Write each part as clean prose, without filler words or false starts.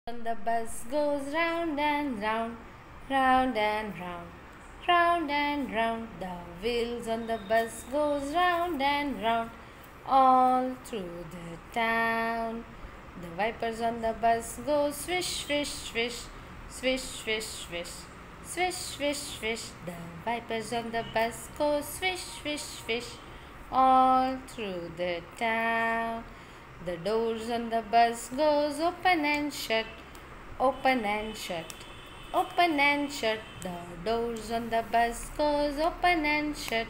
On the bus goes round and round, round and round, round and round. The wheels on the bus goes round and round, all through the town. The wipers on the bus go swish, swish, swish, swish, swish, swish, swish, swish, swish. The wipers on the bus go swish, swish, swish, all through the town. The doors on the bus goes open and shut, open and shut, open and shut. The doors on the bus goes open and shut,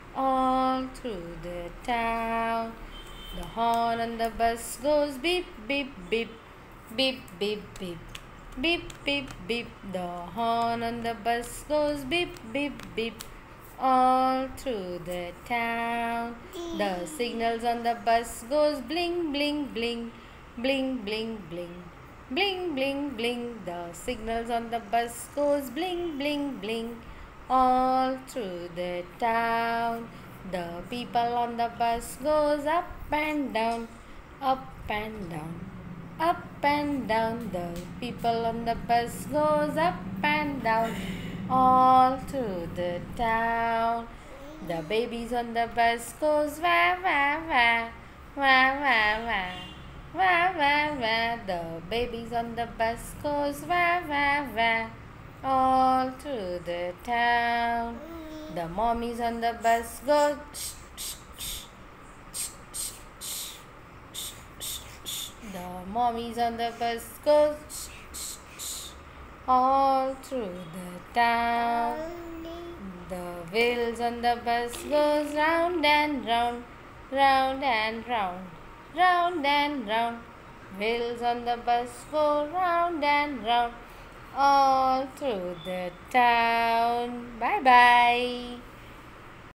all through the town. The horn on the bus goes beep, beep, beep, beep, beep, beep, beep, beep, beep. The horn on the bus goes beep, beep, beep, all through the town. The signals on the bus goes bling, bling, bling, bling, bling, bling, bling, bling, bling. The signals on the bus goes bling, bling, bling, all through the town. The people on the bus goes up and down, up and down, up and down. The people on the bus goes up and down, all through the town. The babies on the bus goes wah, wah, wah, wah, wah, wah, wah, wah, wah. The babies on the bus goes wah, wah, wah, all through the town. The mommies on the bus go shh, shh, shh, shh, shh, shh, shh, shh, shh. The mommies on the bus go shh, shh, shh, all through the town. The wheels on the bus goes round and round, round and round, round and round. Wheels on the bus go round and round, all through the town. Bye bye.